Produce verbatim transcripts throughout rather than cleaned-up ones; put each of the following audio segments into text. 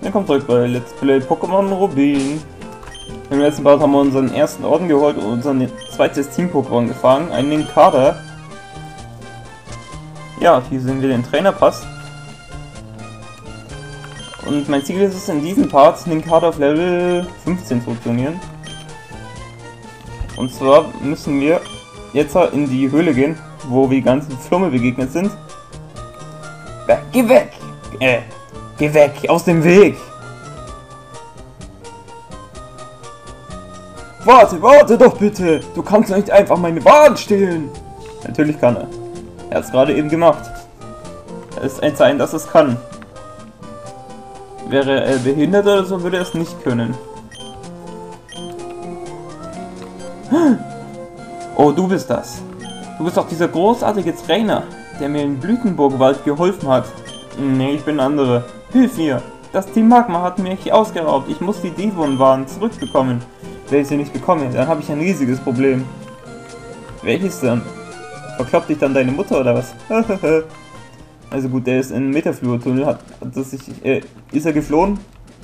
Willkommen zurück bei Let's Play Pokémon Rubin. Im letzten Part haben wir unseren ersten Orden geholt und unser zweites Team-Pokémon gefangen, einen Ninkada. Ja, hier sehen wir den Trainerpass. Und mein Ziel ist es, in diesem Part Ninkada auf Level fünfzehn zu trainieren. Und zwar müssen wir jetzt in die Höhle gehen, wo wir die ganzen Flumme begegnet sind. Geh weg! Äh, geh weg! Aus dem Weg! Warte, warte doch bitte! Du kannst nicht einfach meine Waren stehlen! Natürlich kann er. Er hat es gerade eben gemacht. Es ist ein Zeichen, dass es kann. Wäre er behindert oder so, würde er es nicht können. Oh, du bist das. Du bist doch dieser großartige Trainer, der mir in Blütenburgwald geholfen hat. Nee, ich bin andere. Hilf mir! Das Team Magma hat mich ausgeraubt. Ich muss die Devon-Waren zurückbekommen. Wenn ich sie nicht bekomme, dann habe ich ein riesiges Problem. Welches denn? Verkloppt dich dann deine Mutter oder was? Also gut, der ist in Metafluor-Tunnel. Hat, hat das sich, äh, ist er geflohen?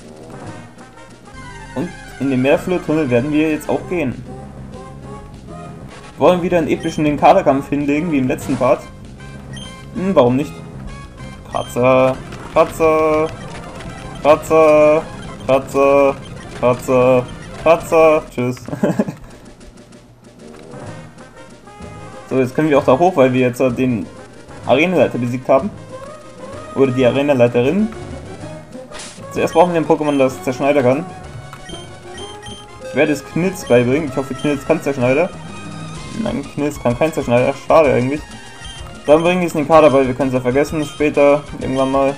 Und in den Metafluor-Tunnel werden wir jetzt auch gehen. Wollen wieder einen epischen Ninkada-Kampf hinlegen, wie im letzten Part? Hm, warum nicht? Kratzer, Kratzer, Kratzer, Kratzer, Kratzer, Kratzer, tschüss. So, jetzt können wir auch da hoch, weil wir jetzt den Arenaleiter besiegt haben. Oder die Arenaleiterin. Zuerst brauchen wir ein Pokémon, das Zerschneider kann. Ich werde es Knilz beibringen. Ich hoffe, Knilz kann Zerschneider. Nein, Knilz kann kein Zerschneider. Schade eigentlich. Dann bringen wir es in den Kader bei, wir können es ja vergessen, später, irgendwann mal.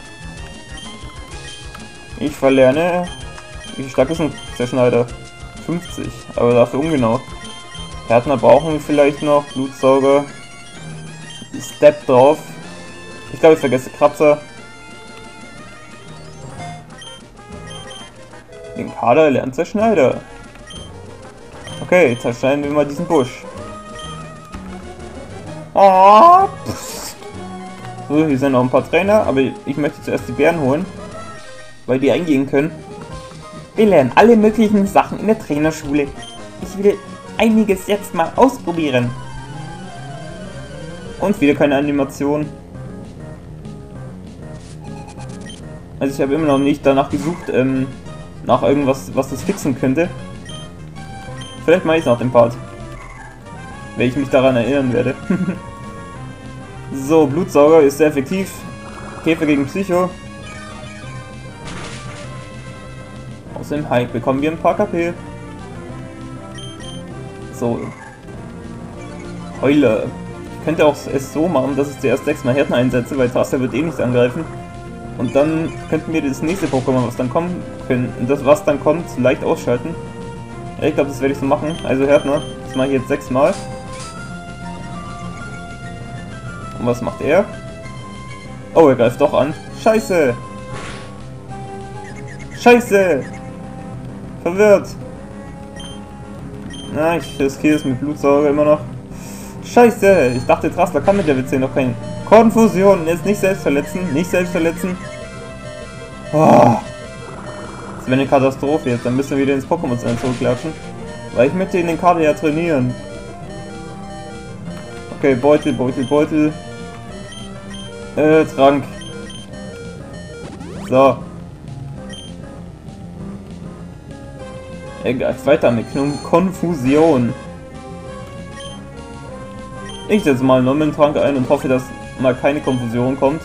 Ich verlerne. Wie stark ist ein Zerschneider? fünfzig, aber dafür ungenau. Härtner brauchen wir vielleicht noch, Blutsauger. Step drauf. Ich glaube, ich vergesse Kratzer. Den Kader lernt Zerschneider. Okay, zerschneiden wir mal diesen Busch. Oh, so, hier sind noch ein paar Trainer, aber ich möchte zuerst die Bären holen, weil die eingehen können. Wir lernen alle möglichen Sachen in der Trainerschule. Ich will einiges jetzt mal ausprobieren. Und wieder keine Animation. Also ich habe immer noch nicht danach gesucht, ähm, nach irgendwas, was das fixen könnte. Vielleicht mache ich es nach dem Part. Wenn ich mich daran erinnern werde. So, Blutsauger ist sehr effektiv. Käfer gegen Psycho. Aus dem Hype bekommen wir ein paar K P. So. Heule. Ich könnte auch es so machen, dass ich zuerst sechsmal Härten einsetze, weil Taster wird eh nicht angreifen. Und dann könnten wir das nächste Pokémon, was dann kommen können, und das, was dann kommt, leicht ausschalten. Ja, ich glaube, das werde ich so machen. Also Härtner, das mache ich jetzt sechsmal. Und was macht er? Oh, er greift doch an. Scheiße! Scheiße! Verwirrt! Na, ich riskiere es mit Blutsauger immer noch. Scheiße! Ich dachte, Trassler kann mit der W C noch keine Konfusion. Jetzt nicht selbst verletzen. Nicht selbst verletzen. Oh. Das wäre eine Katastrophe jetzt. Dann müssen wir wieder ins Pokémon-Center zurückklatschen. Weil ich möchte in den Kader ja trainieren. Okay, Beutel, Beutel, Beutel. Äh, Trank. So. Er greift weiter mit Konfusion. Ich setze mal einen neuen Trank ein und hoffe, dass mal keine Konfusion kommt.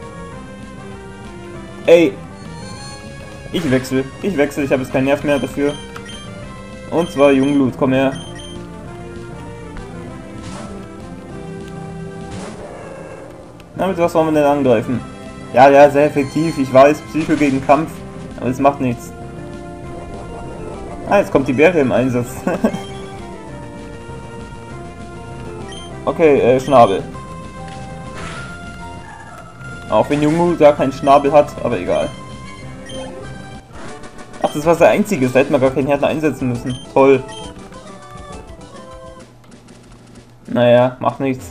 Ey! Ich wechsle. Ich wechsle. Ich habe jetzt keinen Nerv mehr dafür. Und zwar Jungblut. Komm her. Na, mit was wollen wir denn angreifen? Ja, ja, sehr effektiv. Ich weiß, Psycho gegen Kampf. Aber es macht nichts. Ah, jetzt kommt die Bäre im Einsatz. Okay, äh, Schnabel. Auch wenn Jungblut da keinen Schnabel hat, aber egal. Ach, das war der einzige. Da hätten wir gar keinen Härtner einsetzen müssen. Toll. Naja, macht nichts.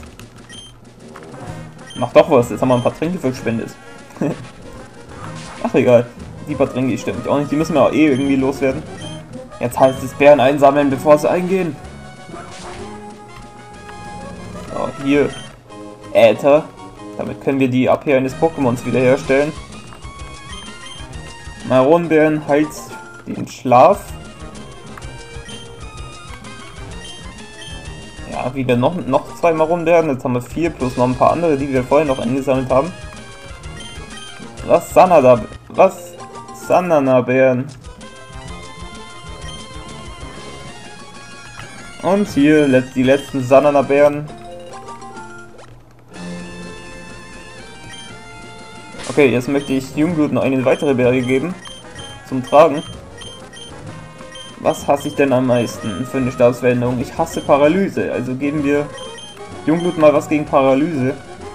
Macht doch was. Jetzt haben wir ein paar Tränke verschwendet. Ach, egal. Die Batterie stimmt auch nicht. Die müssen wir auch eh irgendwie loswerden. Jetzt heißt es Bären einsammeln, bevor sie eingehen. So, hier. Äther. Damit können wir die A P eines Pokémons wiederherstellen. Maronenbären heilt den Schlaf. Ja, wieder noch, noch zwei Maronenbären. Jetzt haben wir vier plus noch ein paar andere, die wir vorher noch eingesammelt haben. Was Sanada? Was? Sanana-Bären. Und hier die letzten Sanana-Bären. Okay, jetzt möchte ich Jungblut noch eine weitere Beere geben. Zum Tragen. Was hasse ich denn am meisten für eine Stabsveränderung? Ich hasse Paralyse. Also geben wir Jungblut mal was gegen Paralyse.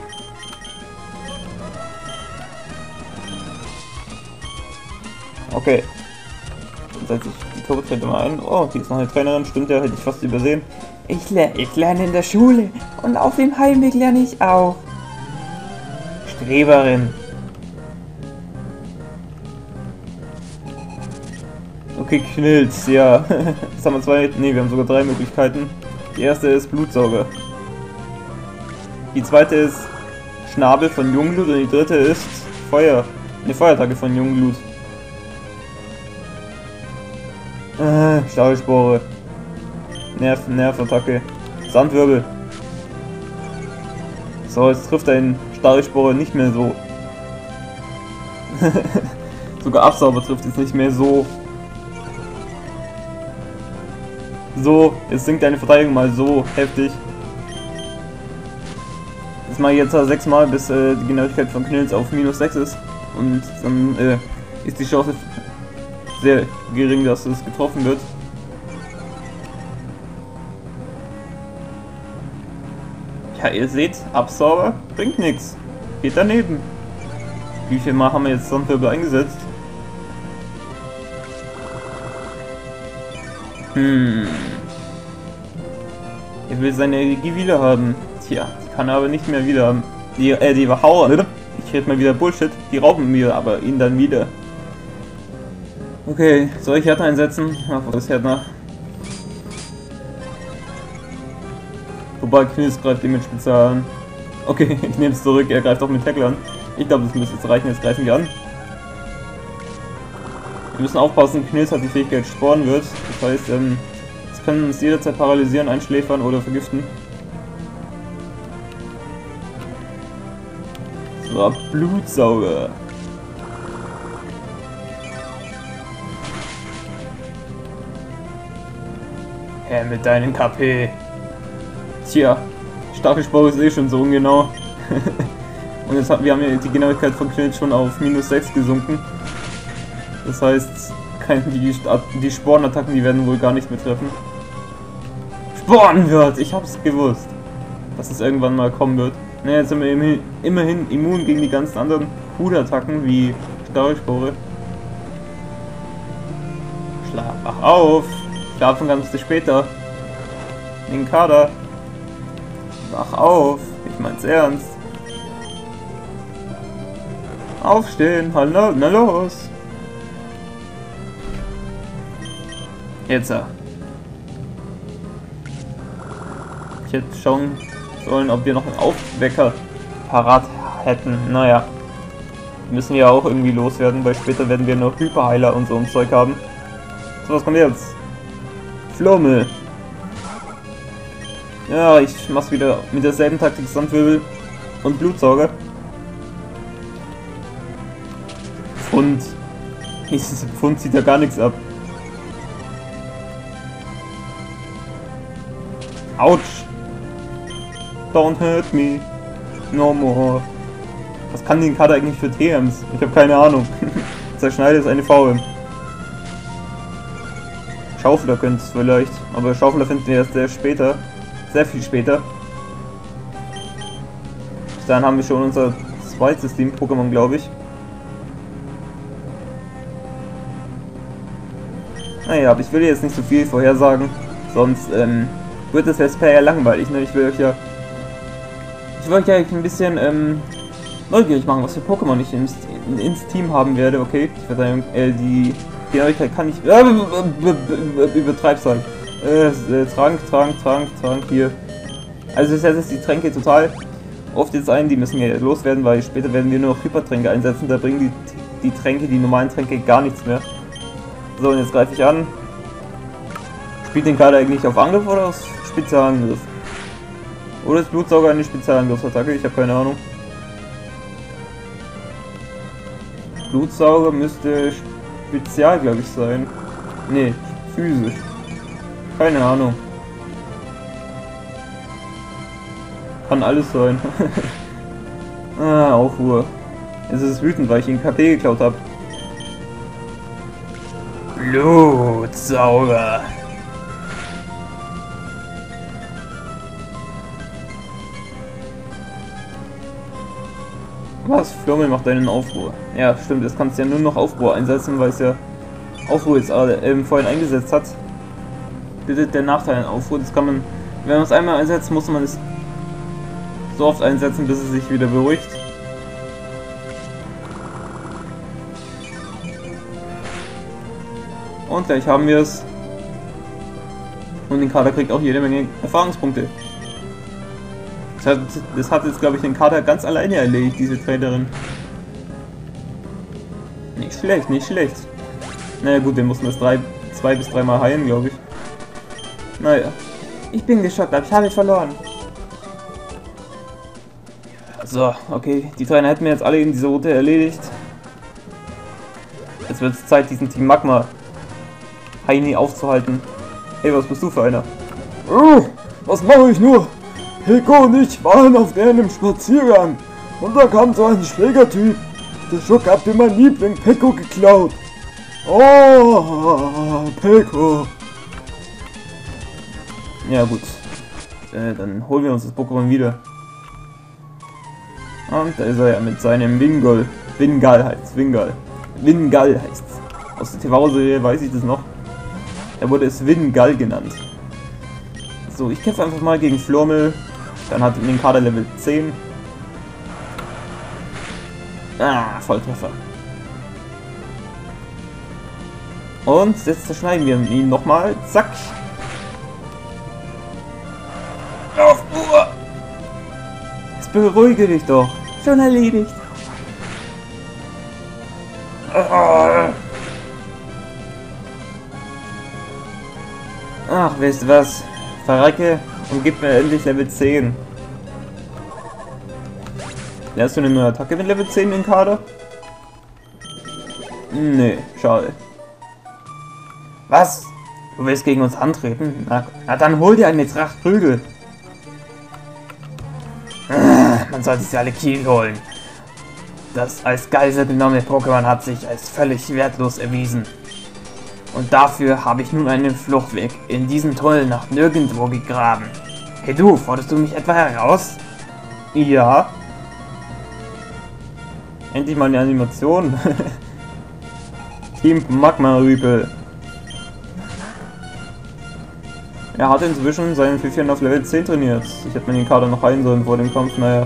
Okay. Dann setze ich die Kurbeltrete mal ein. Oh, hier ist noch eine Trainerin. Stimmt ja, hätte ich fast übersehen. Ich, le ich lerne in der Schule. Und auf dem Heimweg lerne ich auch. Streberin. Okay, Knilz, ja. Jetzt haben wir zwei, nee, wir haben sogar drei Möglichkeiten. Die erste ist Blutsauger. Die zweite ist Schnabel von Jungblut und die dritte ist Feuer. Eine Feuerattacke von Jungblut. Äh, Stachelspore. Nerv, Nervattacke. Sandwirbel. So, jetzt trifft ein Stachelspore nicht mehr so. Sogar Absauber trifft es nicht mehr so. So, jetzt sinkt deine Verteidigung mal so heftig. Das mache ich jetzt sechs Mal, bis äh, die Genauigkeit von Knills auf minus sechs ist. Und dann äh, ist die Chance sehr gering, dass es getroffen wird. Ja, ihr seht, Absauber bringt nichts. Geht daneben. Wie viel Mal haben wir jetzt Sandwirbel eingesetzt? Hm. Er will seine Energie wieder haben. Tja, die kann er aber nicht mehr wieder haben. Die, äh, die Hauer, ich rede mal wieder Bullshit. Die rauben mir aber ihn dann wieder. Okay, soll ich Härtner einsetzen? Ach, was ist Härtner? Wobei Knills greift ihn mit Spezial an. Okay, ich nehme es zurück, er greift auch mit Tackle an. Ich glaube, das müsste jetzt reichen, jetzt greifen wir an. Wir müssen aufpassen, Knills hat die Fähigkeit Sporen wird. Das heißt, ähm, es können uns jederzeit paralysieren, einschläfern oder vergiften. So, Blutsauger. Hä, mit deinem K P. Tja, Stachelspore ist eh schon so ungenau. Und jetzt haben wir haben ja die Genauigkeit von Knills schon auf minus sechs gesunken. Das heißt, die, die Sporenattacken, die werden wohl gar nicht mehr treffen. Sporenwirt! Ich hab's gewusst, dass es irgendwann mal kommen wird. Ne, jetzt sind wir immerhin immun gegen die ganzen anderen Hutattacken wie Stachelspore. Schlaf ach auf! Schlafen kannst du später. In den Kader. Wach auf! Ich mein's ernst. Aufstehen! Hallo, na los! Jetzt. Ich hätte schauen sollen, ob wir noch einen Aufwecker parat hätten. Naja. Müssen wir ja auch irgendwie loswerden, weil später werden wir noch Hyperheiler und so ein Zeug haben. So, was kommt jetzt? Flummel. Ja, ich mach's wieder mit derselben Taktik Sandwirbel und Blutsauger. Pfund. Dieses Pfund zieht ja gar nichts ab. Autsch! Don't hurt me. No more. Was kann den Kader eigentlich für T Ms? Ich habe keine Ahnung. Zerschneide ist eine V M. Schaufler könnte es vielleicht. Aber Schaufler finden wir erst sehr später. Sehr viel später. Bis dahin haben wir schon unser zweites Team-Pokémon, glaube ich. Naja, aber ich will jetzt nicht so viel vorhersagen. Sonst, ähm... wird das Let's Play ja langweilig, ne? Ich will euch ja... Ich will euch ja ein bisschen, ähm... neugierig machen, was für Pokémon ich ins Team haben werde, okay, die Verteidigung, äh, die Genauigkeit kann ich, äh, übertreib's halt, äh, äh, Trank, Trank, Trank, Trank, hier, also das heißt, die Tränke total oft jetzt ein, die müssen wir loswerden, weil später werden wir nur noch Hypertränke einsetzen, da bringen die, die Tränke, die normalen Tränke gar nichts mehr. So, und jetzt greife ich an, spielt den Kader eigentlich auf Angriff oder auf Spezialangriff? Oder ist Blutsauger eine Spezialangriffsattacke? Ich habe keine Ahnung. Blutsauger müsste Spezial, glaube ich, sein. Ne, physisch. Keine Ahnung. Kann alles sein. Ah, Aufruhr. Jetzt ist es wütend, weil ich ihn K P geklaut habe. Blutsauger. Was? Flurmel macht einen Aufruhr. Ja, stimmt, das kannst du ja nur noch Aufruhr einsetzen, weil es ja Aufruhr jetzt äh, vorhin eingesetzt hat. Das ist der Nachteil an Aufruhr. Das kann man, wenn man es einmal einsetzt, muss man es so oft einsetzen, bis es sich wieder beruhigt. Und gleich haben wir es. Und den Kader kriegt auch jede Menge Erfahrungspunkte. Das hat, das hat jetzt, glaube ich, den Kader ganz alleine erledigt, diese Traderin. Nicht schlecht, nicht schlecht. Naja gut, wir mussten das drei, zwei bis dreimal heilen, glaube ich. Naja. Ich bin geschockt, aber ich habe verloren. So, okay. Die Trainer hätten wir jetzt alle in dieser Route erledigt. Jetzt wird es Zeit, diesen Team Magma Heini aufzuhalten. Hey, was bist du für einer? Oh, was mache ich nur? Peko und ich waren auf einem Spaziergang und da kam so ein Schlägertyp. Der Schuck hat mir mein Liebling Peko geklaut. Oh, Peko. Ja gut, äh, dann holen wir uns das Pokémon wieder. Und da ist er ja mit seinem Wingull. Wingull heißt Wingull. Wingull heißt es. Aus der T V-Serie weiß ich das noch. Er wurde es Wingull genannt. So, ich kämpfe einfach mal gegen Flurmel. Dann hat er den Kader Level zehn. Ah, Volltreffer. Und jetzt zerschneiden wir ihn nochmal. Zack. Auf Uhr. Jetzt beruhige dich doch. Schon erledigt. Ach, weißt du was? Verrecke und gib mir endlich Level zehn. Hast du eine neue Attacke mit Level zehn im Kader? Nee, schade. Was? Du willst gegen uns antreten? Na, na dann hol dir eine Tracht Prügel. Ah, man sollte sie alle Kiel holen. Das als Geisel genommene Pokémon hat sich als völlig wertlos erwiesen. Und dafür habe ich nun einen Fluchtweg in diesen Tunnel nach nirgendwo gegraben. Hey du, forderst du mich etwa heraus? Ja. Endlich mal eine Animation. Team Magma-Rüpel. Er hat inzwischen seinen Pfiffchen auf Level zehn trainiert. Ich hätte mir den Kader noch heilen sollen vor dem Kampf, naja.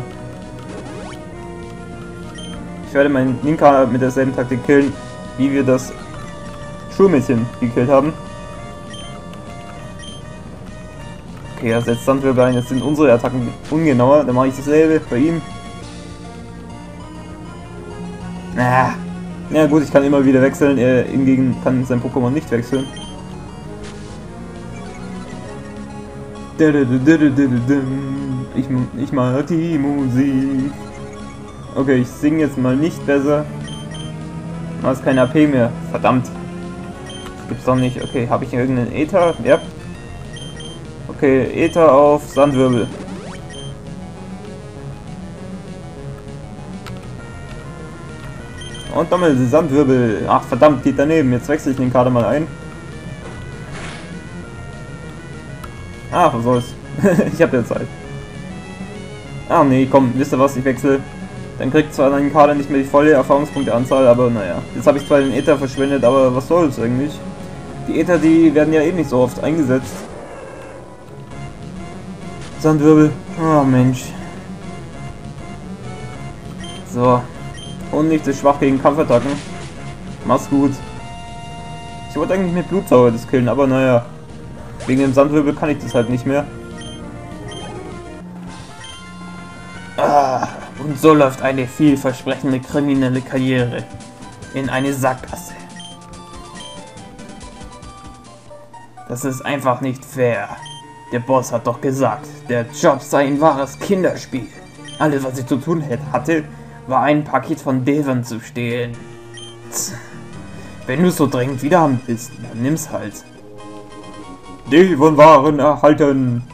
Ich werde meinen Ninka mit derselben Taktik killen, wie wir das Schulmädchen gekillt haben. Okay, er setzt Sandwirbel ein, jetzt sind unsere Attacken ungenauer, dann mache ich dasselbe bei ihm. Ah. Ja gut, ich kann immer wieder wechseln, er hingegen kann sein Pokémon nicht wechseln. Ich, ich mag die Musik. Okay, ich singe jetzt mal nicht besser. Du hast kein A P mehr. Verdammt. Gibt's doch nicht. Okay, habe ich hier irgendeinen Äther? Ja. Okay, Äther auf Sandwirbel. Und nochmal Sandwirbel. Ach verdammt, geht daneben. Jetzt wechsle ich den Kader mal ein. Ah, was soll's. Ich habe ja Zeit. Ah nee, komm, wisst ihr was, ich wechsle. Dann kriegt zwar dein Kader nicht mehr die volle Erfahrungspunkteanzahl, aber naja. Jetzt habe ich zwar den Äther verschwendet, aber was soll's eigentlich? Die Äther, die werden ja eh nicht so oft eingesetzt. Sandwirbel. Oh Mensch. So. Und nicht so schwach gegen Kampfattacken. Mach's gut. Ich wollte eigentlich mit Blutsauger das killen, aber naja. Wegen dem Sandwirbel kann ich das halt nicht mehr. Ah, und so läuft eine vielversprechende kriminelle Karriere in eine Sackgasse. Das ist einfach nicht fair. Der Boss hat doch gesagt, der Job sei ein wahres Kinderspiel. Alles, was ich zu tun hatte, war ein Paket von Devon zu stehlen. Tch. Wenn du es so dringend wieder haben willst, dann nimm's halt. Devon-Waren erhalten.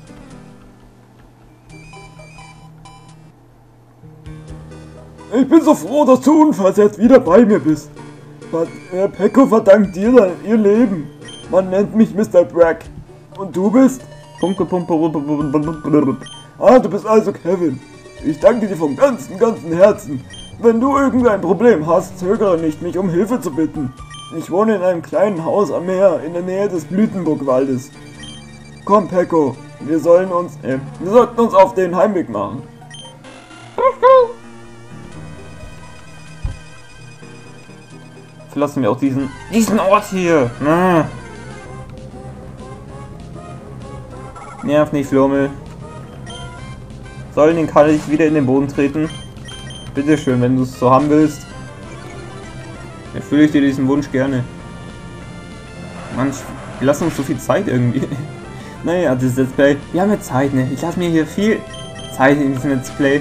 Ich bin so froh, dass du unversehrt wieder bei mir bist. Äh, Peko verdankt dir ihr Leben. Man nennt mich Mister Bragg. Und du bist? Pumpe, pumpe, pumpe, pumpe. Ah, du bist also Kevin. Ich danke dir vom ganzen, ganzen Herzen. Wenn du irgendein Problem hast, zögere nicht, mich um Hilfe zu bitten. Ich wohne in einem kleinen Haus am Meer, in der Nähe des Blütenburgwaldes. Komm, Peko, wir sollen uns, äh, wir sollten uns auf den Heimweg machen. Verlassen wir auch diesen, diesen Ort hier. Ah. Nerv nicht, Flummel. Sollen den Kalle nicht wieder in den Boden treten? Bitteschön, wenn du es so haben willst. Erfülle ich dir diesen Wunsch gerne. Mann, wir lassen uns so viel Zeit irgendwie. Naja, das Let's Play. Wir haben ja Zeit, ne? Ich lasse mir hier viel Zeit in diesem Let's Play.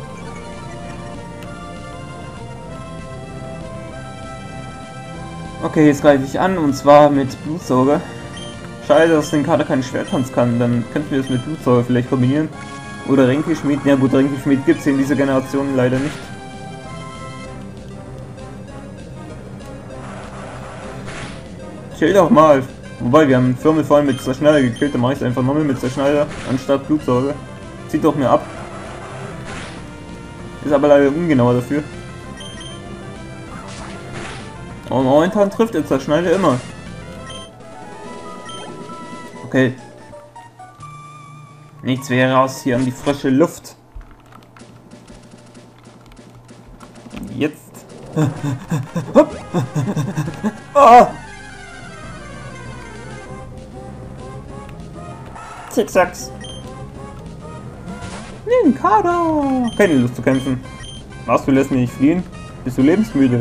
Okay, jetzt greife ich an und zwar mit Blutsauger. Schade, dass den Kader keinen Schwerttanz kann. Dann könnten wir das mit Blutsauger vielleicht kombinieren. Oder Ränkeschmied. Ja gut, Ränkeschmied gibt es in dieser Generation leider nicht. Chill doch mal. Wobei, wir haben Firmel vor allem mit Zerschneider gekillt. Dann mache ich es einfach nochmal mit Zerschneider anstatt Blutsauger. Zieht doch mir ab. Ist aber leider ungenauer dafür. Und momentan trifft der Zerschneider immer. Okay. Nichts wäre raus hier an die frische Luft. Jetzt. Ah! Zickzacks. Nimm Kader. Keine Lust zu kämpfen. Was, du lässt mich nicht fliehen? Bist du lebensmüde?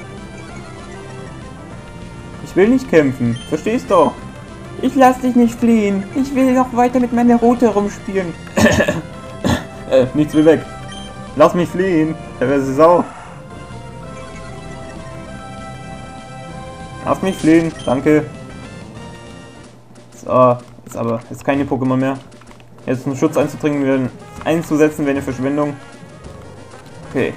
Ich will nicht kämpfen. Verstehst doch. Ich lass dich nicht fliehen. Ich will noch weiter mit meiner Route rumspielen. äh, nichts will weg. Lass mich fliehen. Perverse Sau. Lass mich fliehen. Danke. So, jetzt aber. Jetzt keine Pokémon mehr. Jetzt einen Schutz einzudringen, werden, einzusetzen wäre eine Verschwendung. Okay.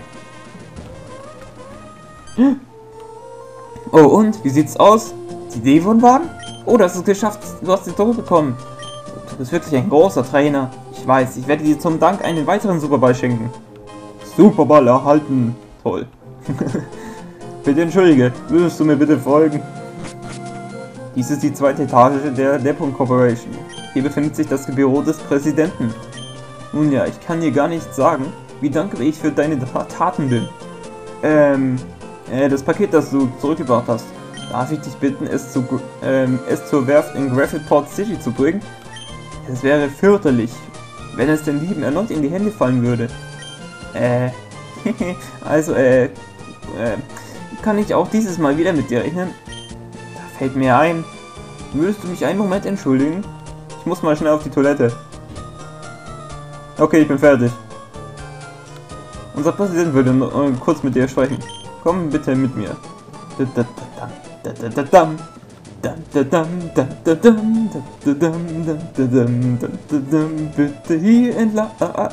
Oh, und? Wie sieht's aus? Die Devon-Waren? Oh, du hast es geschafft. Du hast sie zurückbekommen. Du bist wirklich ein großer Trainer. Ich weiß, ich werde dir zum Dank einen weiteren Superball schenken. Superball erhalten. Toll. Bitte entschuldige, würdest du mir bitte folgen? Dies ist die zweite Etage der Depon Corporation. Hier befindet sich das Büro des Präsidenten. Nun ja, ich kann dir gar nicht sagen, wie dankbar ich für deine Taten bin. Ähm, äh, das Paket, das du zurückgebracht hast. Darf ich dich bitten, es, zu, ähm, es zur Werft in Gravelport City zu bringen? Es wäre fürchterlich, wenn es den Lieben erneut in die Hände fallen würde. Äh, also, äh, äh, kann ich auch dieses Mal wieder mit dir rechnen? Da fällt mir ein. Würdest du mich einen Moment entschuldigen? Ich muss mal schnell auf die Toilette. Okay, ich bin fertig. Unser Präsident würde noch, äh, kurz mit dir sprechen. Komm bitte mit mir. Bitte hier entlang.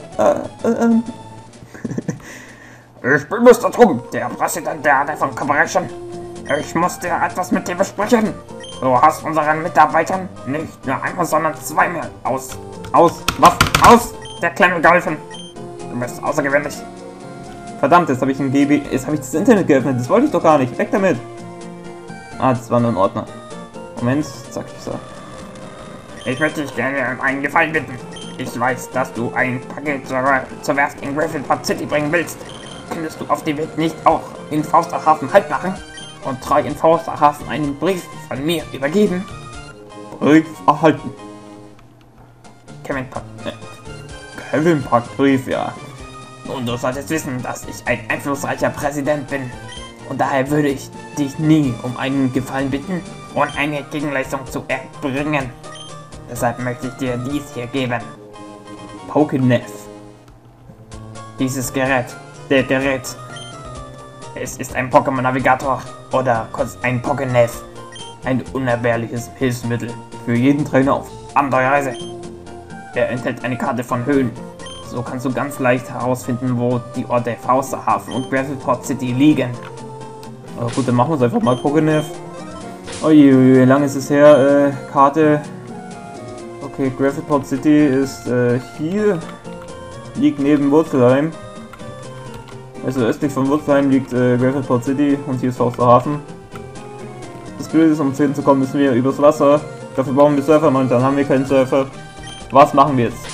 Ich bin Mister Trum, der Präsident der Depon Corporation. Ich muss dir etwas mit dir besprechen. Du hast unseren Mitarbeitern nicht nur einmal, sondern zweimal aus. Aus. Was? Aus der Klemme geholfen. Du bist außergewöhnlich. Verdammt, jetzt habe ich ein G B. Jetzt habe ich das Internet geöffnet. Das wollte ich doch gar nicht. Weg damit. Ah, das war nur ein Ordner. Moment, zack, ich so. Ich möchte dich gerne um einen Gefallen bitten. Ich weiß, dass du ein Paket zur, zur Werft in Gravelport City bringen willst. könntest du auf die Welt nicht auch in Fausterhafen Halt machen und treu in Fausterhafen einen Brief von mir übergeben? Brief erhalten. Kevin packt, äh, Kevin packt Brief, ja. Nun, du solltest wissen, dass ich ein einflussreicher Präsident bin. Und daher würde ich dich nie um einen Gefallen bitten und eine Gegenleistung zu erbringen. Deshalb möchte ich dir dies hier geben. Pokénev. Dieses Gerät, der Gerät. Es ist ein Pokémon-Navigator oder kurz ein Pokénev. Ein unerklärliches Hilfsmittel Für jeden Trainer auf. andere Reise. Er enthält eine Karte von Höhen. So kannst du ganz leicht herausfinden, wo die Orte Fausterhafen und Gravelport City liegen. Aber gut, dann machen wir es einfach mal Pokénev. Uiuiui, wie lange ist es her? Äh, Karte. Okay, Gravelport City ist äh, hier. Liegt neben Wurzelheim. Also östlich von Wurzelheim liegt äh, Gravelport City und hier ist Fausterhafen. Das Blöde ist, um zu hinzukommen, müssen wir übers Wasser. Dafür brauchen wir Surfer, und dann haben wir keinen Surfer. Was machen wir jetzt?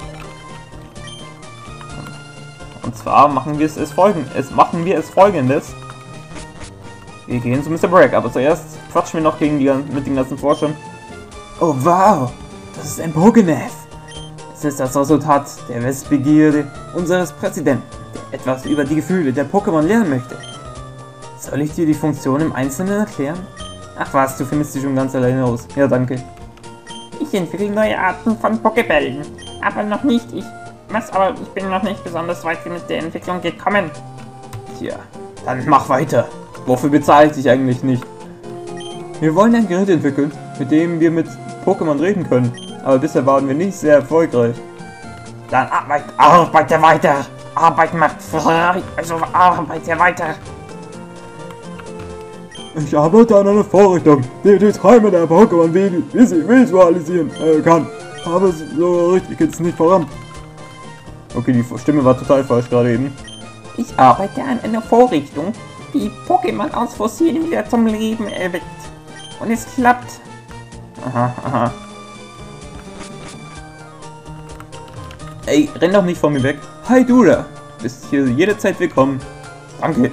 Und zwar machen wir es, es folgen. Es machen wir es folgendes. Wir gehen zu Mister Brack, aber zuerst quatschen wir noch gegen die, mit den ganzen Forschern. Oh wow, das ist ein Pokénev. Es ist das Resultat der Wissbegierde unseres Präsidenten, der etwas über die Gefühle der Pokémon lernen möchte. Soll ich dir die Funktion im Einzelnen erklären? Ach was, du findest sie schon ganz alleine aus. Ja, danke. Ich entwickle neue Arten von Pokébällen. Aber noch nicht ich. Was? Aber ich bin noch nicht besonders weit mit der Entwicklung gekommen. Tja, dann mach weiter. Wofür bezahle ich dich eigentlich nicht? Wir wollen ein Gerät entwickeln, mit dem wir mit Pokémon reden können. Aber bisher waren wir nicht sehr erfolgreich. Dann arbeit, arbeite weiter. Arbeit macht frei. Also arbeite weiter. Ich arbeite an einer Vorrichtung, die die Träume der Pokémon wie sie visualisieren äh, kann. Aber so richtig geht's nicht voran. Okay, die Stimme war total falsch gerade eben. Ich arbeite an einer Vorrichtung, die Pokémon aus Fossilen wieder zum Leben erweckt. Und es klappt. Aha, aha. Ey, renn doch nicht von mir weg. Hi du da. Bist hier jederzeit willkommen. Danke.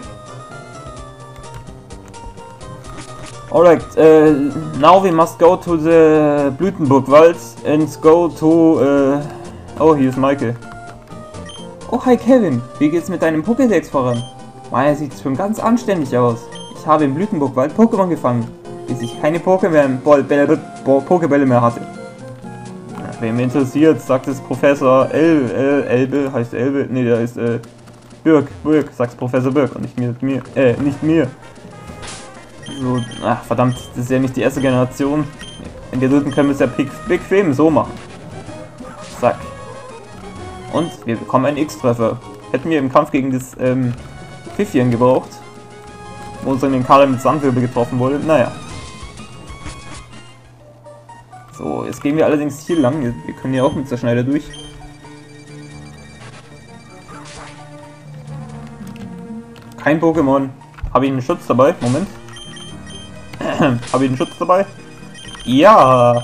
Alright, uh, now we must go to the Blütenburgwald and go to, uh, oh, hier ist Maike. Oh, hi Kevin, wie geht's mit deinem Pokédex voran? Meiner sieht schon ganz anständig aus. Ich habe im Blütenburgwald Pokémon gefangen, bis ich keine Pokébälle mehr hatte. Ja, wer mich interessiert, sagt es Professor El, El, Elbe, heißt Elbe, nee, der heißt, äh, Birk, Birk, sagt Professor Birk und nicht mir, mir, äh, nicht mir. So, ach verdammt, das ist ja nicht die erste Generation. In der dritten können wir es ja bequem so machen. Zack. Und wir bekommen einen X-Treffer. Hätten wir im Kampf gegen das ähm, Pfiffchen gebraucht, wo uns in den Kader mit Sandwirbel getroffen wurde. Naja. So, jetzt gehen wir allerdings hier lang. Wir können ja auch mit Zerschneider durch. Kein Pokémon. Habe ich einen Schutz dabei? Moment. Habe ich einen Schutz dabei? Ja!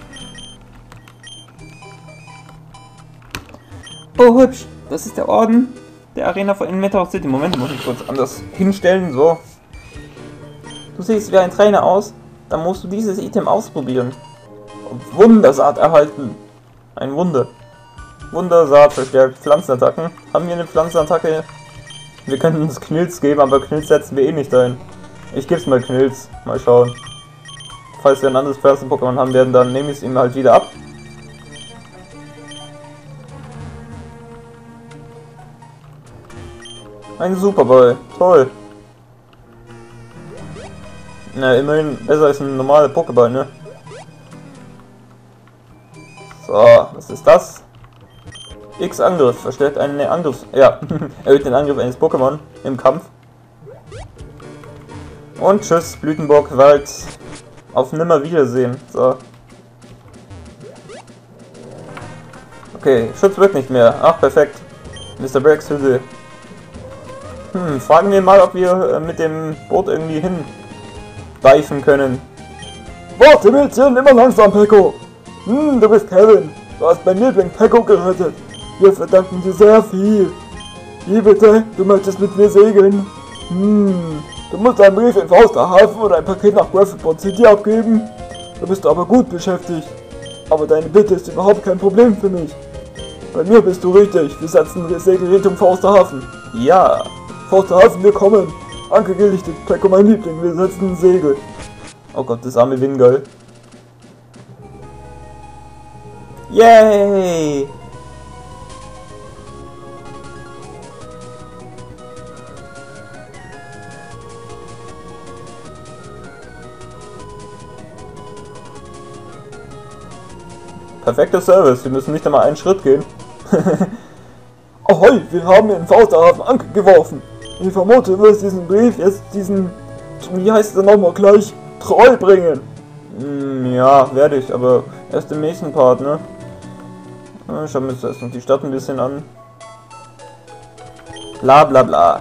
Oh, hübsch! Das ist der Orden der Arena von Meteor City. Moment, muss ich kurz anders hinstellen. So. Du siehst wie ein Trainer aus. Dann musst du dieses Item ausprobieren. Wundersaat erhalten. Ein Wunder. Wundersaat verstärkt Pflanzenattacken. Haben wir eine Pflanzenattacke? Wir könnten uns Knilz geben, aber Knilz setzen wir eh nicht ein. Ich geb's mal Knilz. Mal schauen. Falls wir ein anderes Pflanzen-Pokémon haben werden, dann nehme ich es ihm halt wieder ab. Ein Superball. Toll. Na, immerhin besser als ein normaler Pokéball, ne? So, was ist das? X-Angriff. Verstärkt einen Angriff. Ja, erhöht den Angriff eines Pokémon im Kampf. Und tschüss, Blütenburgwald. Auf Nimmerwiedersehen. So. Okay, Schutz wirkt nicht mehr. Ach, perfekt. Mister Bracks Hütte. Hm, fragen wir mal, ob wir mit dem Boot irgendwie hinweifen können. Warte, Mädchen, immer langsam, Peko. Hm, du bist Kevin. Du hast mein Liebling Peko gerettet. Wir verdanken dir sehr viel. Wie bitte? Du möchtest mit mir segeln? Hm, du musst einen Brief in Fausterhafen oder ein Paket nach Gravelport City abgeben. Da bist du aber gut beschäftigt. Aber deine Bitte ist überhaupt kein Problem für mich. Bei mir bist du richtig. Wir setzen das Segel Richtung Fausterhafen. Ja. Fausterhafen, wir kommen. Anker gelichtet, Pecco mein Liebling, wir setzen ein Segel. Oh Gott, das arme Wingal. Yay! Perfekter Service, wir müssen nicht einmal einen Schritt gehen. Ahoi, wir haben in Fausterhafen Anker geworfen. Ich vermute, du wirst diesen Brief jetzt diesen, wie heißt er nochmal gleich, Troll bringen. Hm, ja, werde ich, aber erst im nächsten Part, ne? Schauen wir uns erst noch die Stadt ein bisschen an. Bla bla bla.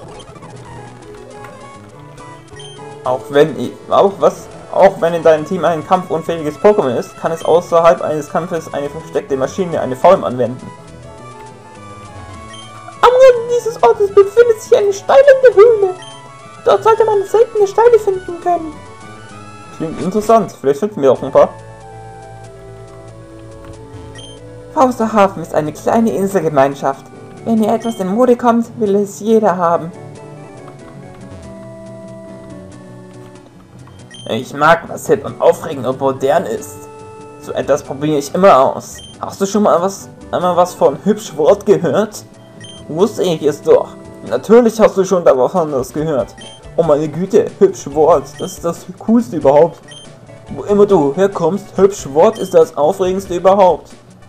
Auch wenn ich, auch was, auch wenn in deinem Team ein kampfunfähiges Pokémon ist, kann es außerhalb eines Kampfes eine versteckte Maschine, eine Faulm anwenden. Am Rande dieses Ortes befindet sich eine steilende Höhle. Dort sollte man seltene Steine finden können. Klingt interessant, vielleicht finden wir auch ein paar. Fausterhafen ist eine kleine Inselgemeinschaft. Wenn hier etwas in Mode kommt, will es jeder haben. Ich mag, was hip und aufregend und modern ist. So etwas probiere ich immer aus. Hast du schon mal was, einmal was von hübsch Wort gehört? Wusste ich es doch. Natürlich hast du schon davon das gehört. Oh meine Güte, hübsch Wort, das ist das Coolste überhaupt. Wo immer du herkommst, hübsch Wort ist das Aufregendste überhaupt.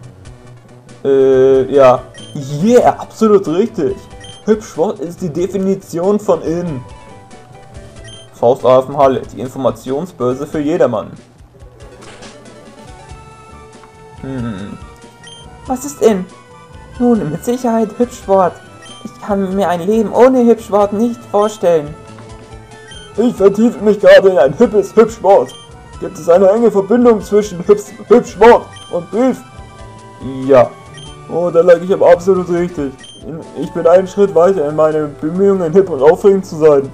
Äh, ja. Yeah, absolut richtig. Hübsch Wort ist die Definition von in. Fausthafen Halle, die Informationsbörse für jedermann. Hm. Was ist in? Nun, mit Sicherheit Hübschwort. Ich kann mir ein Leben ohne Hübschwort nicht vorstellen. Ich vertiefe mich gerade in ein hippes Hübschwort. Gibt es eine enge Verbindung zwischen Hübschwort und Brief? Ja. Oh, da lag ich aber absolut richtig. Ich bin einen Schritt weiter in meinen Bemühungen, hip und aufregend zu sein.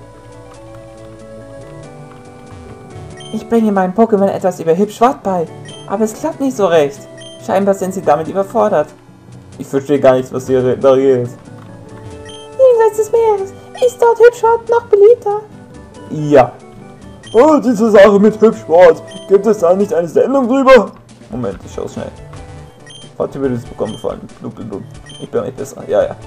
Ich bringe meinem Pokémon etwas über Hübschwort bei, aber es klappt nicht so recht. Scheinbar sind sie damit überfordert. Ich verstehe gar nichts, was ihr da redet. Jenseits des Meeres, ist dort Hübschwort noch beliebter? Ja. Oh, diese Sache mit Hübschwort. Gibt es da nicht eine Sendung drüber? Moment, ich schau's schnell. Heute wird dieses Programm gefallen. Blub, blub, blub. Ich bin echt besser. Ja, ja.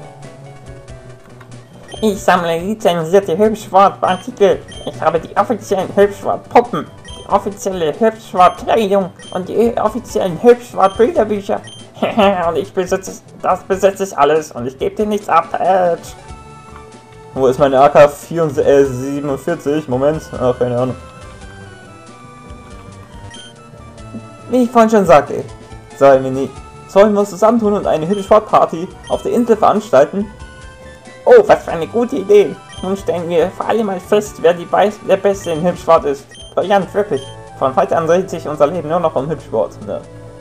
Ich sammle lizenzierte Hübschwort-Artikel. Ich habe die offiziellen Hübschwort-Puppen, die offizielle Hübschwort-Kleidung und die offiziellen Hübschwort-Bilderbücher. Und ich besitze, das besitze ich alles und ich gebe dir nichts ab, Edge. Wo ist meine A K siebenundvierzig? Moment, ach, keine Ahnung. Wie ich vorhin schon sagte, Sei mir nie. Sollen wir uns zusammentun und eine Hübschwort-Party auf der Insel veranstalten? Oh, was für eine gute Idee. Nun stellen wir vor allem mal fest, wer die Be der Beste in Hübschwort ist. Brillant, wirklich. Von heute an dreht sich unser Leben nur noch um Hübschwort. Ja.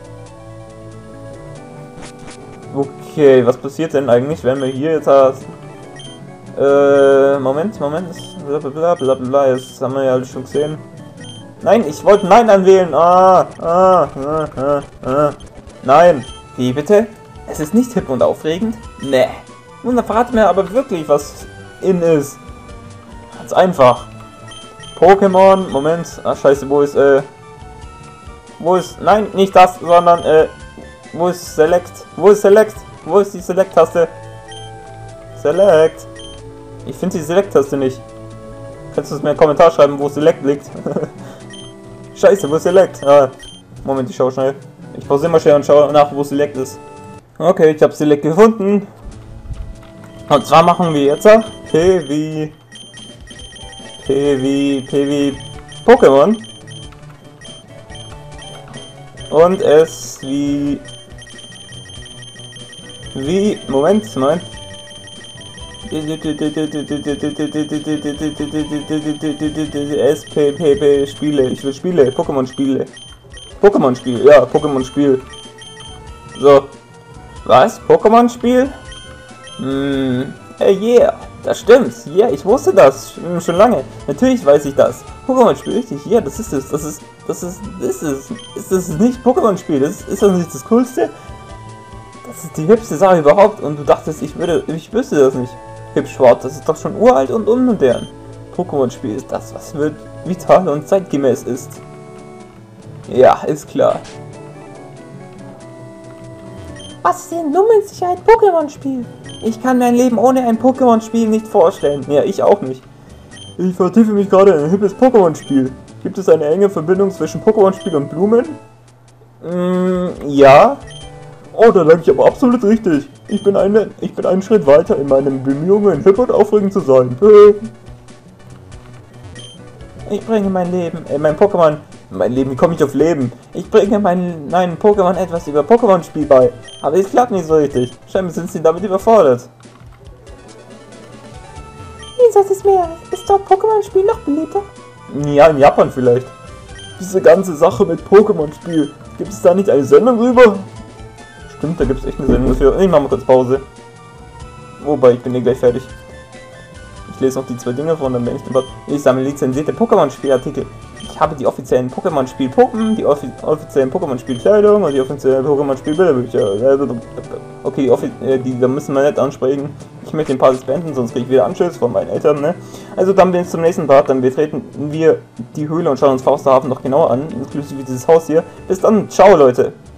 Okay, was passiert denn eigentlich, wenn wir hier jetzt hast? Äh, Moment, Moment. Blablabla, blablabla, das haben wir ja alles schon gesehen. Nein, ich wollte Nein anwählen. Ah, ah, ah, ah, ah. Nein. Wie bitte? Es ist nicht hip und aufregend? Nee. Nun, dann verrat mir aber wirklich, was in ist. Ganz einfach. Pokémon, Moment. Ach, scheiße, wo ist, äh... Wo ist... Nein, nicht das, sondern, äh... Wo ist Select? Wo ist Select? Wo ist die Select-Taste? Select. Ich finde die Select-Taste nicht. Kannst du es mir in den Kommentar schreiben, wo Select liegt? Scheiße, wo ist Select? Ah, Moment, ich schau schnell. Ich pausiere mal schnell und schaue nach, wo Select ist. Okay, ich habe Select gefunden. Und zwar machen wir jetzt P wie... P wie... P wie... Pokémon. Und S wie... Wie... Moment, Moment. S P P P Spiele. Ich will Spiele. Pokémon Spiele. Pokémon Spiel. Ja, Pokémon Spiel. So. Was? Pokémon Spiel? Hm, äh, yeah, das stimmt. Yeah, ich wusste das sch- schon lange. Natürlich weiß ich das. Pokémon-Spiel, richtig? Ja, das ist es. Das ist, das ist, das ist, ist das nicht Pokémon-Spiel? Das ist, ist das nicht das Coolste? Das ist die hübschste Sache überhaupt und du dachtest, ich würde, ich wüsste das nicht. Hübsch-Schwarz, das ist doch schon uralt und unmodern. Pokémon-Spiel ist das, was wird vital und zeitgemäß ist. Ja, ist klar. Was ist denn nun mit Sicherheit Pokémon-Spiel? Ich kann mein Leben ohne ein Pokémon-Spiel nicht vorstellen. Ja, ich auch nicht. Ich vertiefe mich gerade in ein hippes Pokémon-Spiel. Gibt es eine enge Verbindung zwischen Pokémon-Spiel und Blumen? Mm, ja. Oh, da lag ich aber absolut richtig. Ich bin, eine, ich bin einen Schritt weiter in meinen Bemühungen, hip und aufregend zu sein. Ich bringe mein Leben, äh, mein Pokémon, mein Leben, wie komme ich auf Leben? Ich bringe meinen, meinen Pokémon etwas über Pokémon-Spiel bei. Aber es klappt nicht so richtig. Scheinbar sind sie damit überfordert. Jenseits des Meeres, ist dort Pokémon-Spiel noch beliebter? Ja, in Japan vielleicht. Diese ganze Sache mit Pokémon-Spiel. Gibt es da nicht eine Sendung drüber? Stimmt, da gibt es echt eine Sendung dafür. Ich mach mal kurz Pause. Wobei, ich bin eh gleich fertig. Ich lese noch die zwei Dinge vor und dann bin ich den Part. Ich sammle lizenzierte Pokémon-Spielartikel. Ich habe die offiziellen Pokémon-Spiel-Puppen, die offi offiziellen Pokémon-Spiel-Kleidung und die offiziellen Pokémon-Spiel-Bilderbücher. Okay, die, offi äh, die da müssen wir nicht ansprechen. Ich möchte den Part jetzt beenden, sonst kriege ich wieder Anschiss von meinen Eltern, ne? Also dann bin ich zum nächsten Part, dann betreten wir die Höhle und schauen uns Fausterhafen noch genauer an, inklusive dieses Haus hier. Bis dann, ciao Leute!